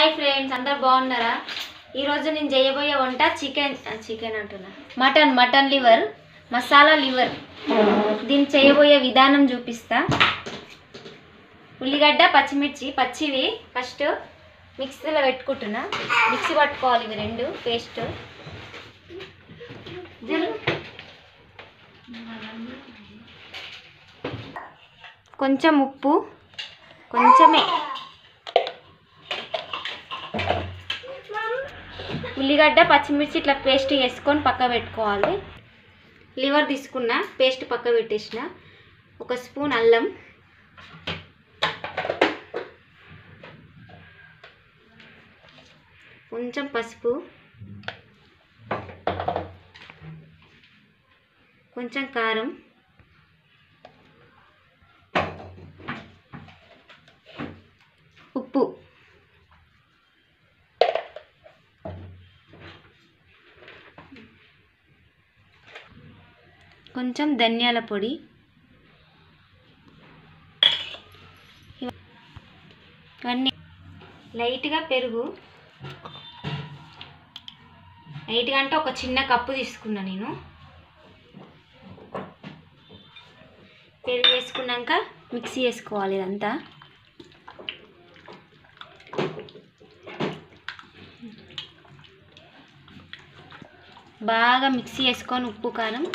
Hi friends, అందరు బాగున్నారా? ఈరోజు నేను చేయబోయే వంట చికెన్ అంటున్నా మటన్ లివర్, మసాలా లివర్. దీన్ని చేయబోయే విధానం చూపిస్తా. ఉల్లిగడ్డ, పచ్చిమిర్చి పచ్చివి ఫస్ట్ మిక్సీలో పెట్టుకుంటున్నా. మిక్సీ పట్టుకోవాలి ఇవి రెండు పేస్ట్. కొంచెం ఉప్పు, కొంచెమే ఉల్లిగడ్డ, పచ్చిమిర్చి ఇట్లా పేస్ట్ వేసుకొని పక్క పెట్టుకోవాలి. లివర్ తీసుకున్న పేస్ట్ పక్క పెట్టేసిన. ఒక స్పూన్ అల్లం, కొంచెం పసుపు, కొంచెం కారం, ఉప్పు, కొంచెం ధనియాల పొడి, ఇవన్నీ లైట్గా పెరుగు. లైట్గా అంటే ఒక చిన్న కప్పు తీసుకున్నా నేను. పెరుగు వేసుకున్నాక మిక్సీ వేసుకోవాలి ఇదంతా. బాగా మిక్సీ వేసుకొని ఉప్పు, కారం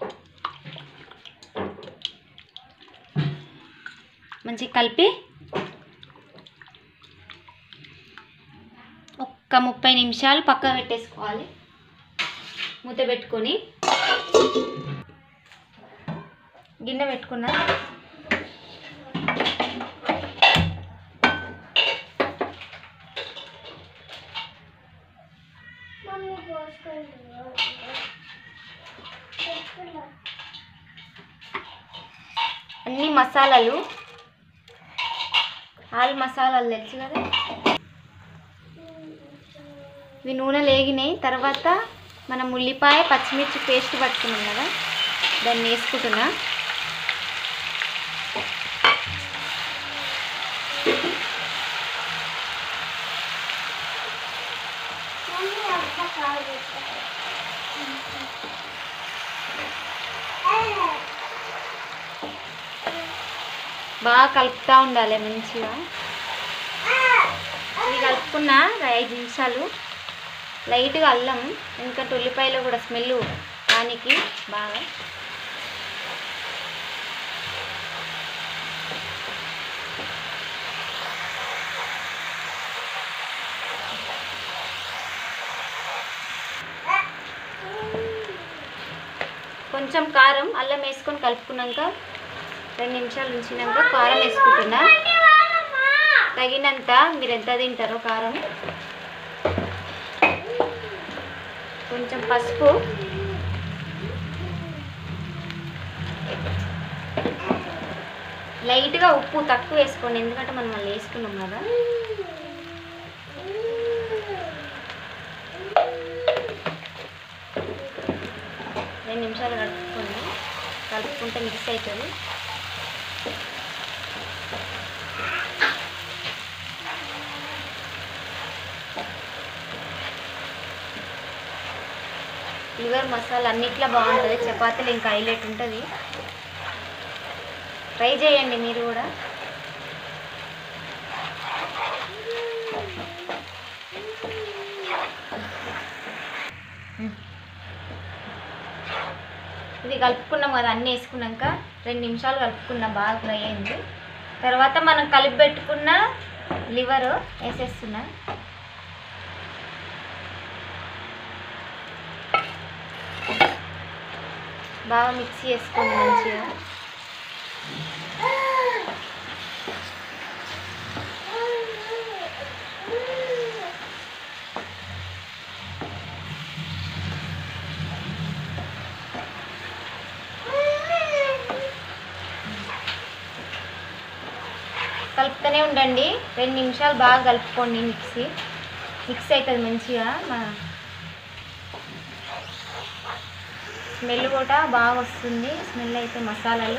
మంచిగా కలిపి ఒక్క 30 నిమిషాలు పక్క పెట్టేసుకోవాలి. మూత పెట్టుకొని గిన్నె పెట్టుకున్నా. అన్ని మసాలాలు, ఆల్ మసాలాలు తెలుసు కదా, ఇవి నూనె లేగినాయి. తర్వాత మనం ఉల్లిపాయ, పచ్చిమిర్చి పేస్ట్ పట్టుకున్నాం కదా, దాన్ని వేసుకుంటున్నా. బాగా కలుపుతూ ఉండాలి మంచిగా. ఇది కలుపుకున్న 5 నిమిషాలు. లైట్గా అల్లం, ఎందుకంటే ఉల్లిపాయలో కూడా స్మెల్ దానికి బాగా. కొంచెం కారం, అల్లం వేసుకొని కలుపుకున్నాక 2 నిమిషాలు ఉంచినాక కారం వేసుకుంటున్నా. తగినంత, మీరు ఎంత తింటారో కారం. కొంచెం పసుపు, లైట్గా ఉప్పు తక్కువ వేసుకోండి, ఎందుకంటే మనం మళ్ళీ వేసుకున్నాం కదా. రెండు నిమిషాలు కలుపుకుంటే మిక్స్ అవుతుంది. లివర్ మసాలా అన్నిట్లో బాగుంటుంది. చపాతీలు ఇంకా హైలైట్ ఉంటుంది. ట్రై చేయండి మీరు కూడా. ఇది కలుపుకున్నాం కదా, అన్నీ వేసుకున్నాక 2 నిమిషాలు కలుపుకున్నా, బాగా ఫ్రై అయింది. తర్వాత మనం కలిపి పెట్టుకున్న లివర్ వేసేస్తున్నా. బాగా మిక్సీ వేసుకోండి మంచిగా. కలుపుతూనే ఉండండి. 2 నిమిషాలు బాగా కలుపుకోండి. మిక్స్ అవుతుంది మంచిగా. స్మెల్ కూడా బాగా వస్తుంది. స్మెల్ అయితే మసాలాలు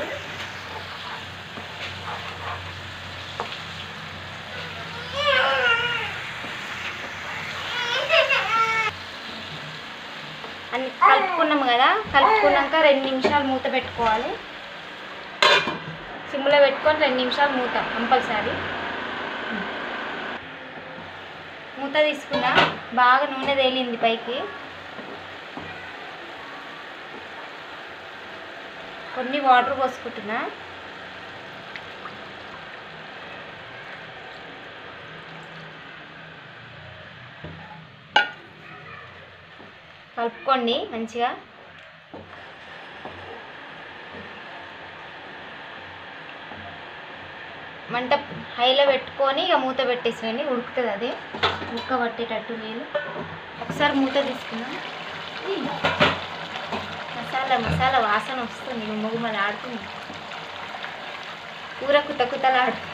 కదా, కలుపుకున్నాక 2 నిమిషాలు మూత పెట్టుకోవాలి. సిమ్లో పెట్టుకొని 2 నిమిషాలు మూత కంపల్సరీ. మూత తీసుకున్నా, బాగా నూనె తేలింది పైకి. కొన్ని వాటర్ పోసుకుంటున్నా. కలుపుకోండి మంచిగా. మంట హైలో పెట్టుకొని ఇక మూత పెట్టేసేయండి, ఉడుకుతుంది. అది ఉక్క పట్టేటట్టు నీళ్ళు. ఒకసారి మూత తీసుకున్నాం. మసాలా వాసన వస్తుంది, గుమ్మగుమ్మలు ఆడుతుంది. కూర కుతకుతలాడుతుంది.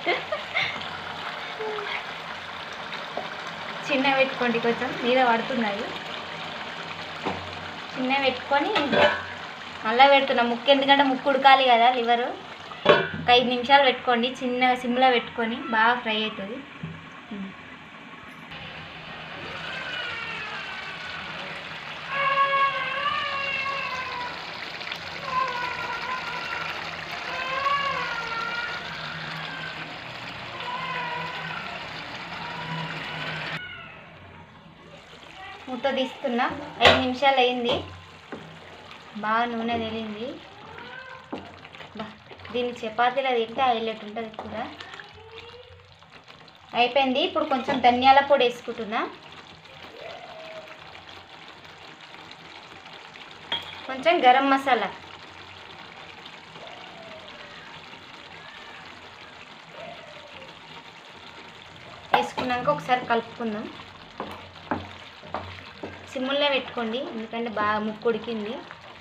చిన్న పెట్టుకోండి, కొంచెం మీద పడుతున్నాయి. చిన్న పెట్టుకొని మళ్ళీ పెడుతున్నా ముక్కు, ఎందుకంటే ముక్కు ఉడకాలి కదా లివరు. ఒక 5 నిమిషాలు పెట్టుకోండి, చిన్నగా సిమ్లో పెట్టుకొని, బాగా ఫ్రై అవుతుంది. మూత తీస్తున్నా, 5 నిమిషాలు అయింది. బాగా నూనె తేలింది. దీన్ని చపాతీలో తింటే హైలైట్ ఉంటుంది కూర. అయిపోయింది. ఇప్పుడు కొంచెం ధనియాల పొడి వేసుకుంటున్నా, కొంచెం గరం మసాలా, వేసుకున్నాక ఒకసారి కలుపుకుందాం. సిమ్ముల్లో పెట్టుకోండి, ఎందుకంటే బాగా ముక్కు ఉడికింది.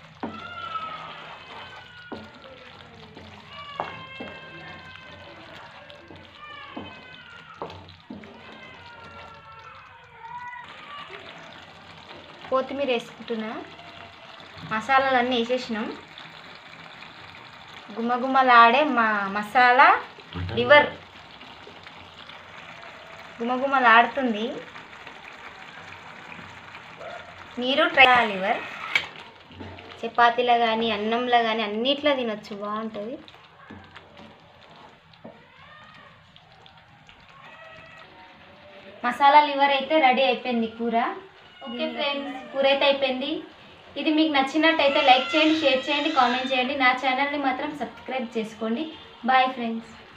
కొత్తిమీర వేసుకుంటున్నా. మసాలాలన్నీ వేసేసినాం. గుమ్మగుమ్మలాడే మసాలా లివర్ గుమ్మగుమ్మలాడుతుంది. మీరు ట్రై లివర్ చపాతీలో కానీ అన్నంలో కానీ అన్నిట్లో తినొచ్చు, బాగుంటుంది. మసాలా లివర్ అయితే రెడీ అయిపోయింది కూర. ఓకే ఫ్రెండ్స్, కూర అయితే అయిపోయింది. ఇది మీకు నచ్చినట్టయితే లైక్ చేయండి, షేర్ చేయండి, కామెంట్ చేయండి. నా ఛానల్ని మాత్రం సబ్స్క్రైబ్ చేసుకోండి. Bye friends.